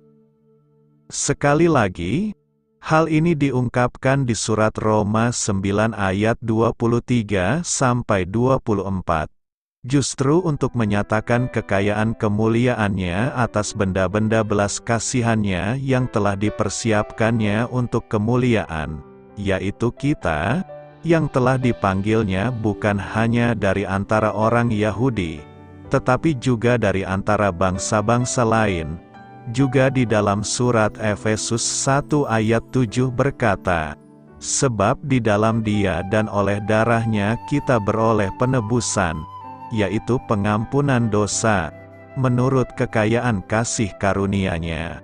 Sekali lagi, hal ini diungkapkan di surat Roma sembilan ayat dua puluh tiga sampai dua puluh empat. Justru untuk menyatakan kekayaan kemuliaannya atas benda-benda belas kasihannya yang telah dipersiapkannya untuk kemuliaan, yaitu kita, yang telah dipanggilnya bukan hanya dari antara orang Yahudi, tetapi juga dari antara bangsa-bangsa lain. Juga di dalam surat Efesus satu ayat tujuh berkata, "Sebab di dalam Dia dan oleh darahnya kita beroleh penebusan, yaitu pengampunan dosa, menurut kekayaan kasih karunia-Nya."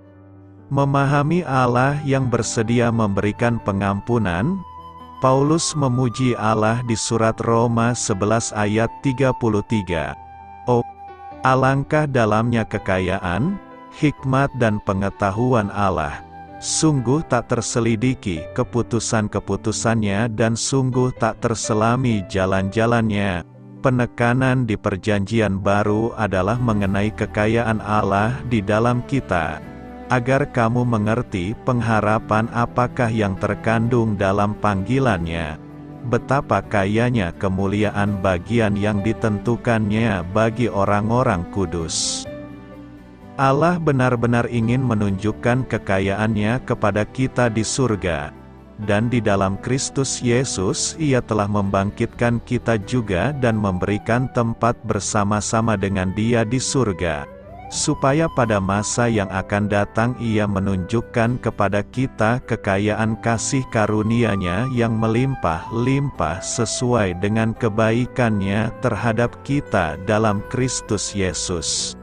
Memahami Allah yang bersedia memberikan pengampunan, Paulus memuji Allah di surat Roma sebelas ayat tiga puluh tiga. Oh, alangkah dalamnya kekayaan, hikmat dan pengetahuan Allah. Sungguh tak terselidiki keputusan-keputusannya dan sungguh tak terselami jalan-jalannya. Penekanan di Perjanjian Baru adalah mengenai kekayaan Allah di dalam kita, agar kamu mengerti pengharapan apakah yang terkandung dalam panggilannya, betapa kayanya kemuliaan bagian yang ditentukannya bagi orang-orang kudus. Allah benar-benar ingin menunjukkan kekayaannya kepada kita di surga, dan di dalam Kristus Yesus Ia telah membangkitkan kita juga dan memberikan tempat bersama-sama dengan Dia di surga, supaya pada masa yang akan datang Ia menunjukkan kepada kita kekayaan kasih karunia-Nya yang melimpah-limpah sesuai dengan kebaikan-Nya terhadap kita dalam Kristus Yesus.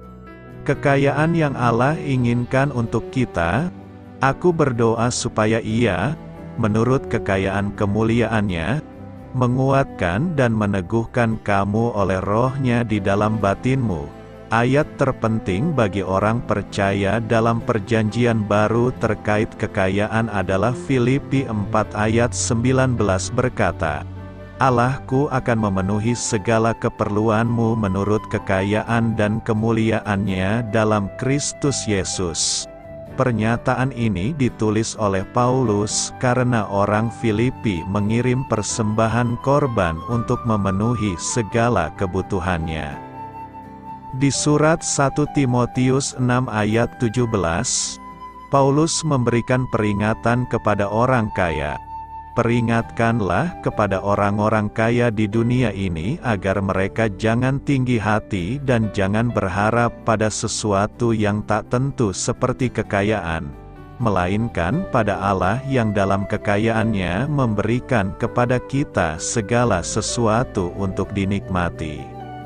Kekayaan yang Allah inginkan untuk kita, aku berdoa supaya Ia, menurut kekayaan kemuliaan-Nya, menguatkan dan meneguhkan kamu oleh Roh-Nya di dalam batinmu. Ayat terpenting bagi orang percaya dalam Perjanjian Baru terkait kekayaan adalah Filipi empat ayat sembilan belas berkata, "Allahku akan memenuhi segala keperluanmu menurut kekayaan dan kemuliaan-Nya dalam Kristus Yesus." Pernyataan ini ditulis oleh Paulus karena orang Filipi mengirim persembahan korban untuk memenuhi segala kebutuhannya. Di surat satu Timotius enam ayat tujuh belas, Paulus memberikan peringatan kepada orang kaya. Peringatkanlah kepada orang-orang kaya di dunia ini agar mereka jangan tinggi hati dan jangan berharap pada sesuatu yang tak tentu seperti kekayaan, melainkan pada Allah yang dalam kekayaannya memberikan kepada kita segala sesuatu untuk dinikmati.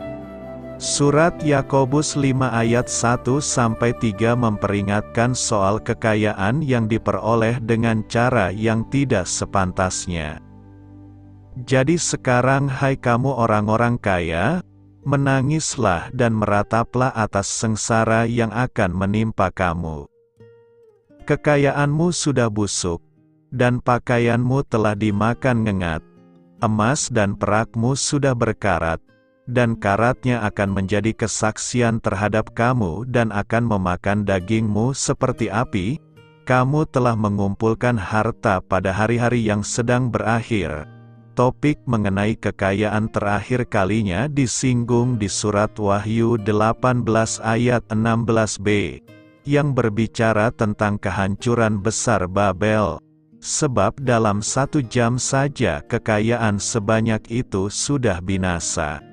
Surat Yakobus lima ayat satu sampai tiga memperingatkan soal kekayaan yang diperoleh dengan cara yang tidak sepantasnya. Jadi sekarang hai kamu orang-orang kaya, menangislah dan merataplah atas sengsara yang akan menimpa kamu. Kekayaanmu sudah busuk, dan pakaianmu telah dimakan ngengat, emas dan perakmu sudah berkarat, dan karatnya akan menjadi kesaksian terhadap kamu dan akan memakan dagingmu seperti api. Kamu telah mengumpulkan harta pada hari-hari yang sedang berakhir. Topik mengenai kekayaan terakhir kalinya disinggung di surat Wahyu delapan belas ayat enam belas b, yang berbicara tentang kehancuran besar Babel. Sebab dalam satu jam saja kekayaan sebanyak itu sudah binasa.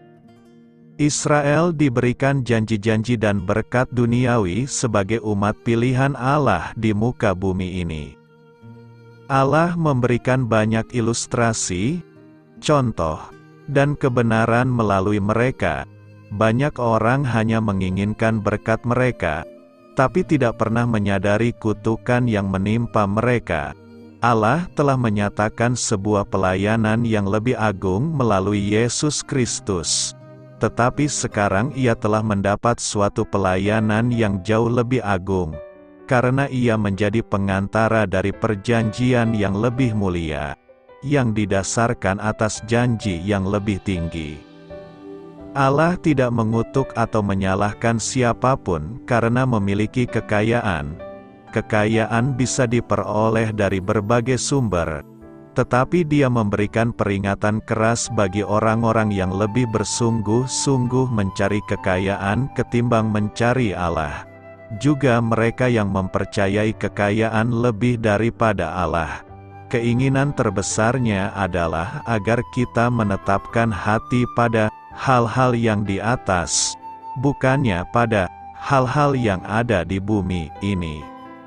Israel diberikan janji-janji dan berkat duniawi sebagai umat pilihan Allah di muka bumi ini. Allah memberikan banyak ilustrasi, contoh, dan kebenaran melalui mereka. Banyak orang hanya menginginkan berkat mereka, tapi tidak pernah menyadari kutukan yang menimpa mereka. Allah telah menyatakan sebuah pelayanan yang lebih agung melalui Yesus Kristus. Tetapi sekarang ia telah mendapat suatu pelayanan yang jauh lebih agung, karena ia menjadi pengantara dari perjanjian yang lebih mulia, yang didasarkan atas janji yang lebih tinggi. Allah tidak mengutuk atau menyalahkan siapapun karena memiliki kekayaan. Kekayaan bisa diperoleh dari berbagai sumber, tetapi Dia memberikan peringatan keras bagi orang-orang yang lebih bersungguh-sungguh mencari kekayaan ketimbang mencari Allah. Juga mereka yang mempercayai kekayaan lebih daripada Allah. Keinginan terbesarnya adalah agar kita menetapkan hati pada hal-hal yang di atas, bukannya pada hal-hal yang ada di bumi ini.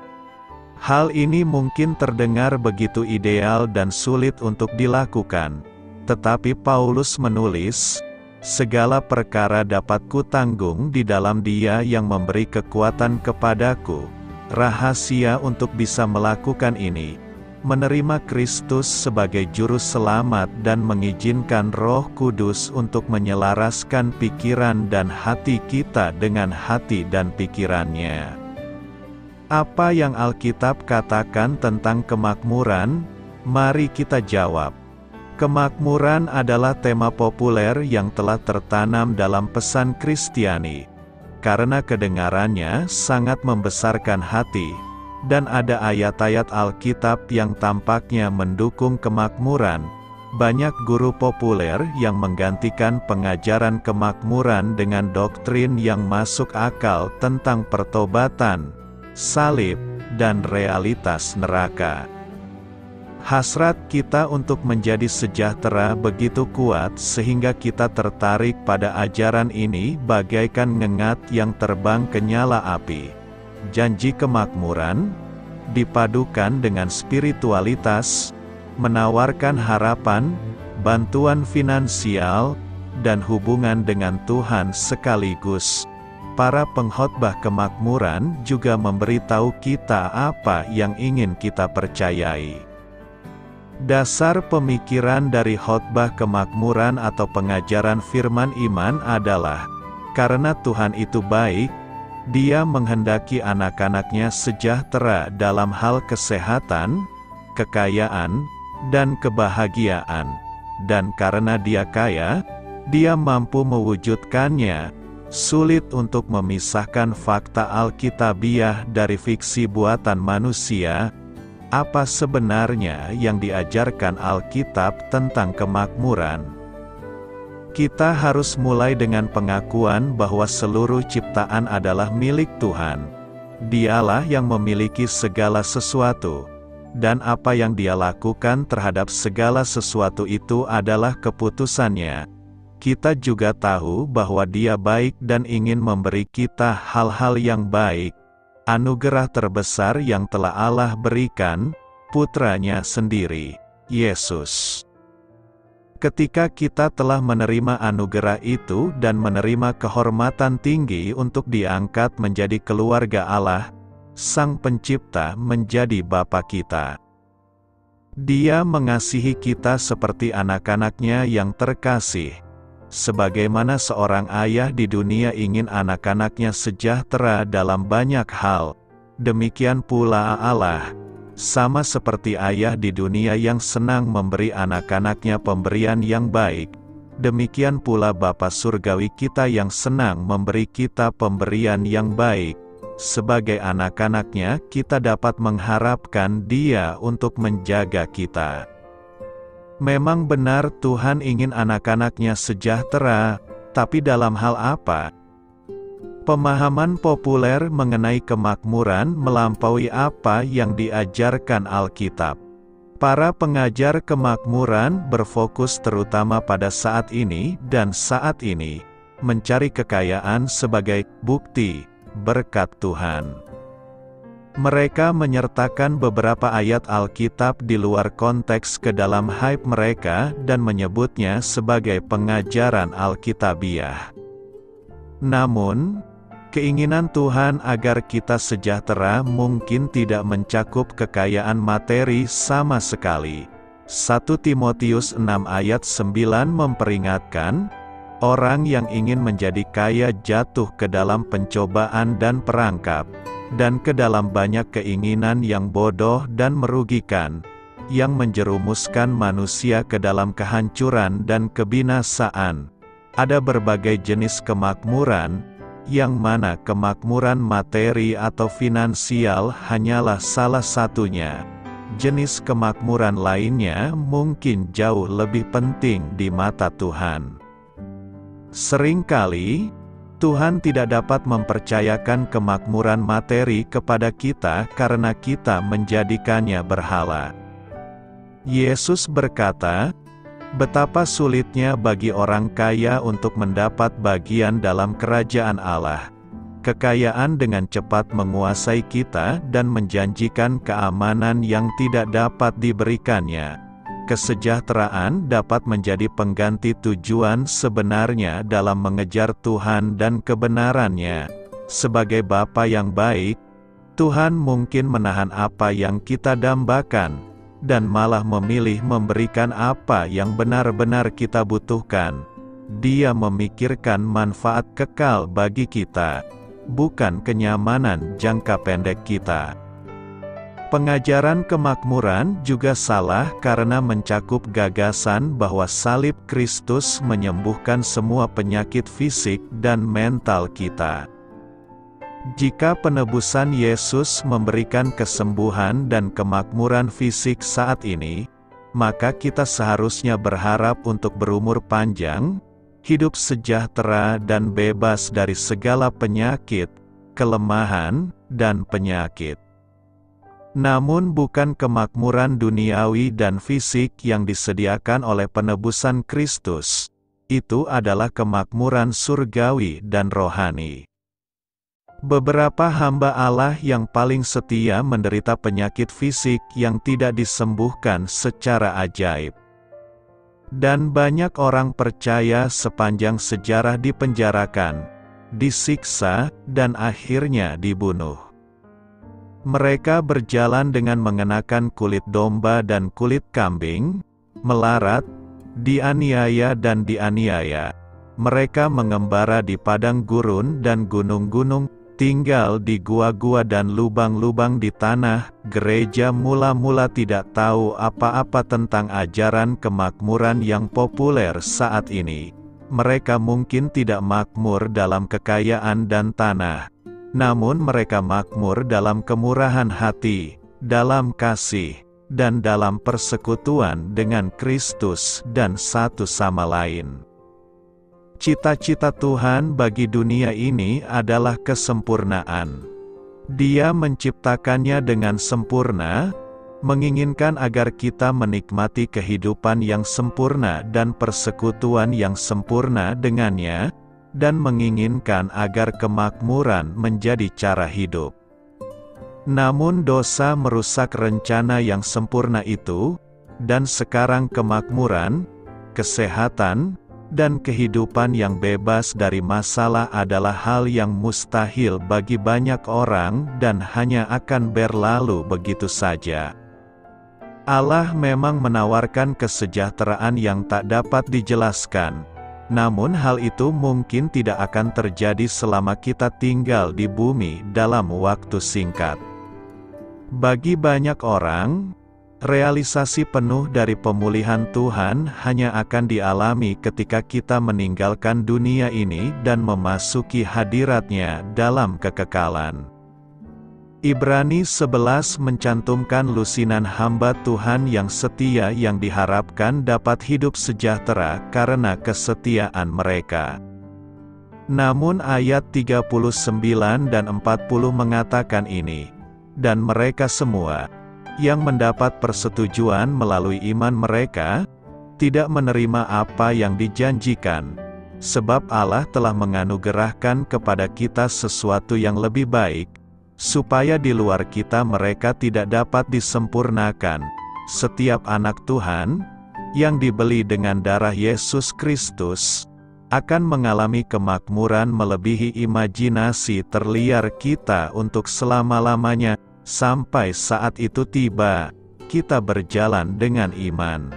Hal ini mungkin terdengar begitu ideal dan sulit untuk dilakukan. Tetapi Paulus menulis, segala perkara dapat kutanggung di dalam Dia yang memberi kekuatan kepadaku. Rahasia untuk bisa melakukan ini, menerima Kristus sebagai juru selamat dan mengizinkan Roh Kudus untuk menyelaraskan pikiran dan hati kita dengan hati dan pikirannya. Apa yang Alkitab katakan tentang kemakmuran? Mari kita jawab. Kemakmuran adalah tema populer yang telah tertanam dalam pesan Kristiani, karena kedengarannya sangat membesarkan hati, dan ada ayat-ayat Alkitab yang tampaknya mendukung kemakmuran. Banyak guru populer yang menggantikan pengajaran kemakmuran dengan doktrin yang masuk akal tentang pertobatan, salib, dan realitas neraka. Hasrat kita untuk menjadi sejahtera begitu kuat sehingga kita tertarik pada ajaran ini bagaikan ngengat yang terbang ke nyala api. Janji kemakmuran, dipadukan dengan spiritualitas, menawarkan harapan, bantuan finansial, dan hubungan dengan Tuhan sekaligus. Para pengkhotbah kemakmuran juga memberitahu kita apa yang ingin kita percayai. Dasar pemikiran dari khotbah kemakmuran atau pengajaran firman iman adalah, karena Tuhan itu baik, Dia menghendaki anak-anaknya sejahtera dalam hal kesehatan, kekayaan, dan kebahagiaan. Dan karena Dia kaya, Dia mampu mewujudkannya, Sulit untuk memisahkan fakta Alkitabiah dari fiksi buatan manusia. Apa sebenarnya yang diajarkan Alkitab tentang kemakmuran? Kita harus mulai dengan pengakuan bahwa seluruh ciptaan adalah milik Tuhan. Dialah yang memiliki segala sesuatu, dan apa yang Dia lakukan terhadap segala sesuatu itu adalah keputusannya. Kita juga tahu bahwa Dia baik dan ingin memberi kita hal-hal yang baik. Anugerah terbesar yang telah Allah berikan, Putranya sendiri, Yesus. Ketika kita telah menerima anugerah itu dan menerima kehormatan tinggi untuk diangkat menjadi keluarga Allah, Sang Pencipta menjadi Bapa kita. Dia mengasihi kita seperti anak-anaknya yang terkasih. Sebagaimana seorang ayah di dunia ingin anak-anaknya sejahtera dalam banyak hal, demikian pula Allah. Sama seperti ayah di dunia yang senang memberi anak-anaknya pemberian yang baik, demikian pula Bapa Surgawi kita yang senang memberi kita pemberian yang baik. Sebagai anak-anaknya, kita dapat mengharapkan Dia untuk menjaga kita. Memang benar Tuhan ingin anak-anaknya sejahtera, tapi dalam hal apa? Pemahaman populer mengenai kemakmuran melampaui apa yang diajarkan Alkitab. Para pengajar kemakmuran berfokus terutama pada saat ini dan saat ini, mencari kekayaan sebagai bukti berkat Tuhan. Mereka menyertakan beberapa ayat Alkitab di luar konteks ke dalam hype mereka dan menyebutnya sebagai pengajaran Alkitabiah. Namun, keinginan Tuhan agar kita sejahtera mungkin tidak mencakup kekayaan materi sama sekali. satu Timotius enam ayat sembilan memperingatkan, orang yang ingin menjadi kaya jatuh ke dalam pencobaan dan perangkap, dan ke dalam banyak keinginan yang bodoh dan merugikan, yang menjerumuskan manusia ke dalam kehancuran dan kebinasaan. Ada berbagai jenis kemakmuran, yang mana kemakmuran materi atau finansial hanyalah salah satunya. Jenis kemakmuran lainnya mungkin jauh lebih penting di mata Tuhan. Seringkali, Tuhan tidak dapat mempercayakan kemakmuran materi kepada kita karena kita menjadikannya berhala. Yesus berkata, betapa sulitnya bagi orang kaya untuk mendapat bagian dalam kerajaan Allah. Kekayaan dengan cepat menguasai kita dan menjanjikan keamanan yang tidak dapat diberikannya. Kesejahteraan dapat menjadi pengganti tujuan sebenarnya dalam mengejar Tuhan dan kebenarannya. Sebagai Bapa yang baik, Tuhan mungkin menahan apa yang kita dambakan, dan malah memilih memberikan apa yang benar-benar kita butuhkan. Dia memikirkan manfaat kekal bagi kita, bukan kenyamanan jangka pendek kita. Pengajaran kemakmuran juga salah karena mencakup gagasan bahwa salib Kristus menyembuhkan semua penyakit fisik dan mental kita. Jika penebusan Yesus memberikan kesembuhan dan kemakmuran fisik saat ini, maka kita seharusnya berharap untuk berumur panjang, hidup sejahtera dan bebas dari segala penyakit, kelemahan, dan penyakit. Namun bukan kemakmuran duniawi dan fisik yang disediakan oleh penebusan Kristus. Itu adalah kemakmuran surgawi dan rohani. Beberapa hamba Allah yang paling setia menderita penyakit fisik yang tidak disembuhkan secara ajaib. Dan banyak orang percaya sepanjang sejarah dipenjarakan, disiksa, dan akhirnya dibunuh. Mereka berjalan dengan mengenakan kulit domba dan kulit kambing, melarat, dianiaya dan dianiaya. Mereka mengembara di padang gurun dan gunung-gunung, tinggal di gua-gua dan lubang-lubang di tanah. Gereja mula-mula tidak tahu apa-apa tentang ajaran kemakmuran yang populer saat ini. Mereka mungkin tidak makmur dalam kekayaan dan tanah, namun mereka makmur dalam kemurahan hati, dalam kasih, dan dalam persekutuan dengan Kristus dan satu sama lain. Cita-cita Tuhan bagi dunia ini adalah kesempurnaan. Dia menciptakannya dengan sempurna, menginginkan agar kita menikmati kehidupan yang sempurna dan persekutuan yang sempurna dengannya, dan menginginkan agar kemakmuran menjadi cara hidup. Namun dosa merusak rencana yang sempurna itu, dan sekarang kemakmuran, kesehatan, dan kehidupan yang bebas dari masalah adalah hal yang mustahil bagi banyak orang dan hanya akan berlalu begitu saja. Allah memang menawarkan kesejahteraan yang tak dapat dijelaskan, namun hal itu mungkin tidak akan terjadi selama kita tinggal di bumi dalam waktu singkat. Bagi banyak orang, realisasi penuh dari pemulihan Tuhan hanya akan dialami ketika kita meninggalkan dunia ini dan memasuki hadirat-Nya dalam kekekalan. Ibrani sebelas mencantumkan lusinan hamba Tuhan yang setia yang diharapkan dapat hidup sejahtera karena kesetiaan mereka. Namun ayat tiga puluh sembilan dan empat puluh mengatakan ini, dan mereka semua, yang mendapat persetujuan melalui iman mereka, tidak menerima apa yang dijanjikan, sebab Allah telah menganugerahkan kepada kita sesuatu yang lebih baik, supaya di luar kita mereka tidak dapat disempurnakan. Setiap anak Tuhan, yang dibeli dengan darah Yesus Kristus, akan mengalami kemakmuran melebihi imajinasi terliar kita untuk selama-lamanya, sampai saat itu tiba, kita berjalan dengan iman.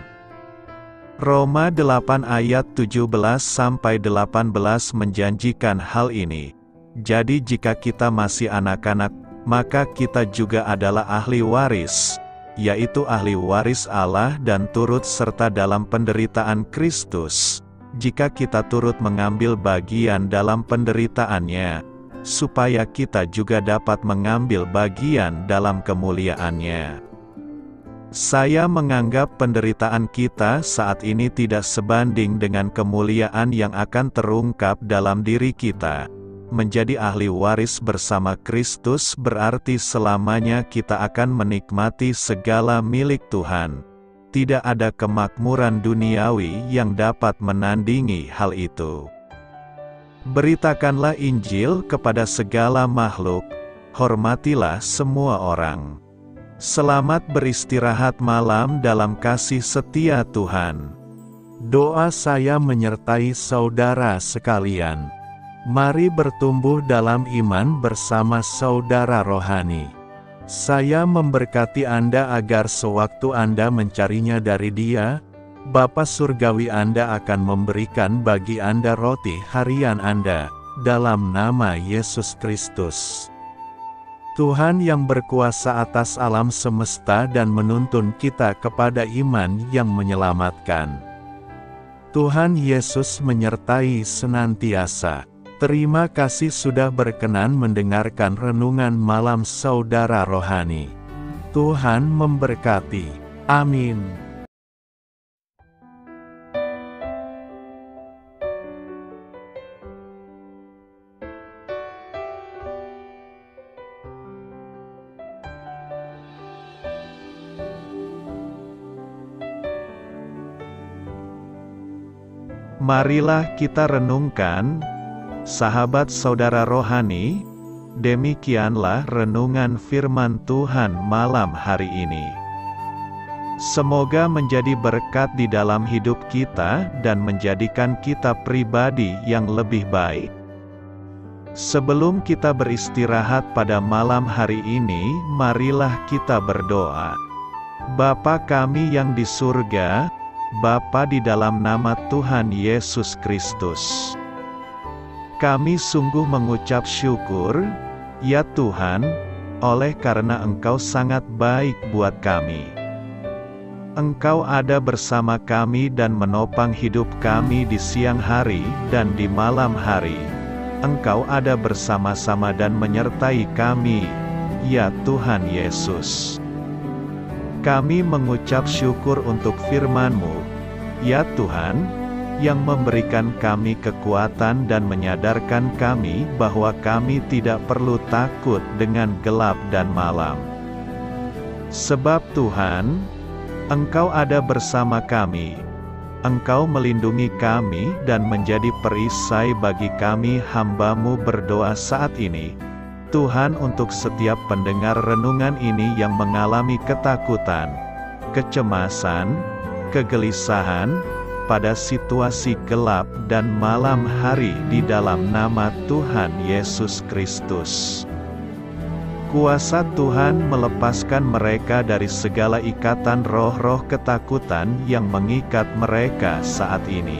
Roma delapan ayat tujuh belas sampai delapan belas menjanjikan hal ini. Jadi jika kita masih anak-anak, maka kita juga adalah ahli waris, yaitu ahli waris Allah dan turut serta dalam penderitaan Kristus, jika kita turut mengambil bagian dalam penderitaannya, supaya kita juga dapat mengambil bagian dalam kemuliaannya. Saya menganggap penderitaan kita saat ini tidak sebanding dengan kemuliaan yang akan terungkap dalam diri kita. Menjadi ahli waris bersama Kristus berarti selamanya kita akan menikmati segala milik Tuhan. Tidak ada kemakmuran duniawi yang dapat menandingi hal itu. Beritakanlah Injil kepada segala makhluk, hormatilah semua orang. Selamat beristirahat malam dalam kasih setia Tuhan. Doa saya menyertai saudara sekalian. Mari bertumbuh dalam iman bersama saudara rohani. Saya memberkati Anda agar sewaktu Anda mencarinya dari Dia, Bapa Surgawi Anda akan memberikan bagi Anda roti harian Anda, dalam nama Yesus Kristus. Tuhan yang berkuasa atas alam semesta dan menuntun kita kepada iman yang menyelamatkan. Tuhan Yesus menyertai senantiasa. Terima kasih sudah berkenan mendengarkan renungan malam saudara rohani. Tuhan memberkati. Amin. Marilah kita renungkan, sahabat saudara rohani, demikianlah renungan firman Tuhan malam hari ini. Semoga menjadi berkat di dalam hidup kita dan menjadikan kita pribadi yang lebih baik. Sebelum kita beristirahat pada malam hari ini, marilah kita berdoa. Bapa kami yang di surga, Bapa di dalam nama Tuhan Yesus Kristus, kami sungguh mengucap syukur, ya Tuhan, oleh karena Engkau sangat baik buat kami. Engkau ada bersama kami dan menopang hidup kami di siang hari dan di malam hari. Engkau ada bersama-sama dan menyertai kami, ya Tuhan Yesus. Kami mengucap syukur untuk firman-Mu, ya Tuhan, yang memberikan kami kekuatan dan menyadarkan kami bahwa kami tidak perlu takut dengan gelap dan malam. Sebab Tuhan, Engkau ada bersama kami. Engkau melindungi kami dan menjadi perisai bagi kami hamba-Mu berdoa saat ini. Tuhan, untuk setiap pendengar renungan ini yang mengalami ketakutan, kecemasan, kegelisahan, pada situasi gelap dan malam hari di dalam nama Tuhan Yesus Kristus. Kuasa Tuhan melepaskan mereka dari segala ikatan roh-roh ketakutan yang mengikat mereka saat ini.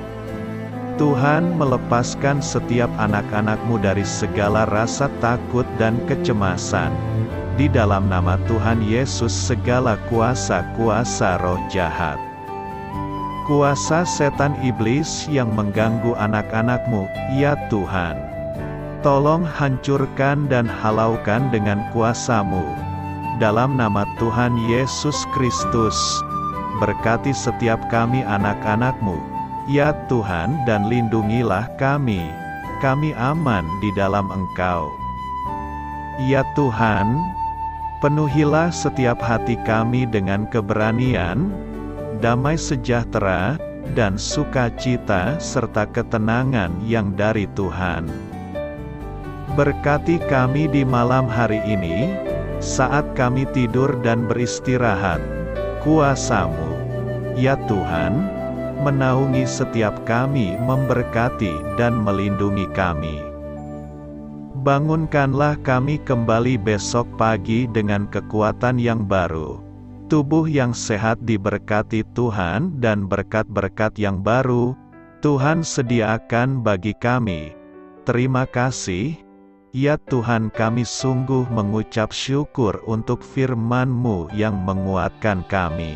Tuhan melepaskan setiap anak-anak-Mu dari segala rasa takut dan kecemasan. Di dalam nama Tuhan Yesus segala kuasa-kuasa roh jahat, kuasa setan iblis yang mengganggu anak-anak-Mu, ya Tuhan, tolong hancurkan dan halaukan dengan kuasa-Mu. Dalam nama Tuhan Yesus Kristus, berkati setiap kami anak-anak-Mu, ya Tuhan, dan lindungilah kami. Kami aman di dalam Engkau. Ya Tuhan, penuhilah setiap hati kami dengan keberanian, damai sejahtera, dan sukacita serta ketenangan yang dari Tuhan. Berkati kami di malam hari ini, saat kami tidur dan beristirahat. Kuasa-Mu, ya Tuhan, menaungi setiap kami, memberkati dan melindungi kami. Bangunkanlah kami kembali besok pagi dengan kekuatan yang baru. Tubuh yang sehat diberkati Tuhan dan berkat-berkat yang baru Tuhan sediakan bagi kami. Terima kasih, ya Tuhan, kami sungguh mengucap syukur untuk firman-Mu yang menguatkan kami.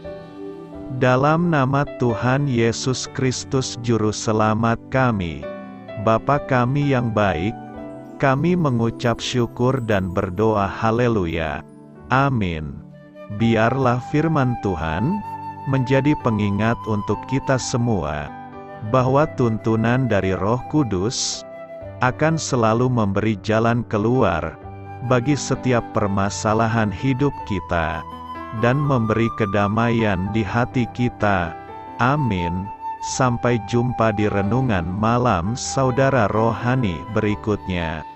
Dalam nama Tuhan Yesus Kristus Juru Selamat kami, Bapa kami yang baik, kami mengucap syukur dan berdoa haleluya. Amin. Biarlah firman Tuhan menjadi pengingat untuk kita semua, bahwa tuntunan dari Roh Kudus akan selalu memberi jalan keluar bagi setiap permasalahan hidup kita, dan memberi kedamaian di hati kita. Amin. Sampai jumpa di renungan malam saudara rohani berikutnya.